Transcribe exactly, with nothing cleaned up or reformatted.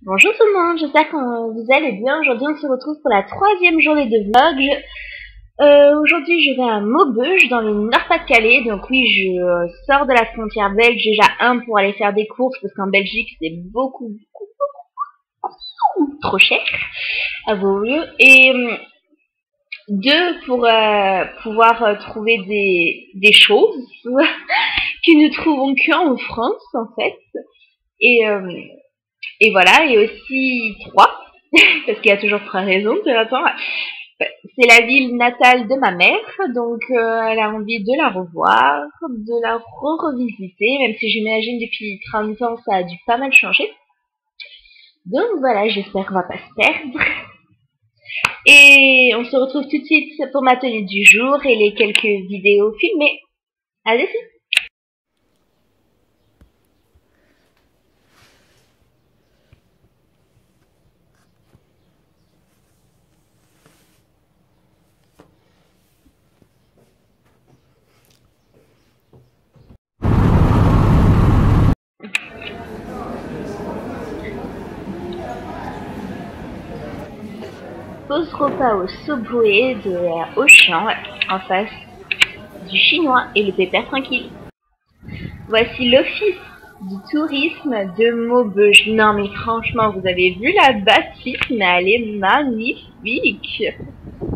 Bonjour tout le monde, j'espère que vous allez bien. Aujourd'hui on se retrouve pour la troisième journée de vlog. Je- euh, Aujourd'hui je vais à Maubeuge dans le Nord-Pas-de-Calais. Donc oui, je euh, sors de la frontière belge déjà, un pour aller faire des courses parce qu'en Belgique c'est beaucoup, beaucoup, beaucoup trop cher à vos yeux. Et euh, deux pour euh, pouvoir euh, trouver des, des choses que nous trouvons qu'en France en fait. Et, euh, et voilà, et aussi trois. Parce qu'il y a toujours trois raisons de l'attendre. C'est la ville natale de ma mère, donc euh, elle a envie de la revoir, de la re-revisiter, même si j'imagine depuis trente ans ça a dû pas mal changer. Donc voilà, j'espère qu'on va pas se perdre. Et on se retrouve tout de suite pour ma tenue du jour et les quelques vidéos filmées. Allez-y! Pause repas au Subway de Auchan, en face du chinois et le pépère tranquille. Voici l'office du tourisme de Maubeuge. Non mais franchement, vous avez vu la bâtisse, mais elle est magnifique.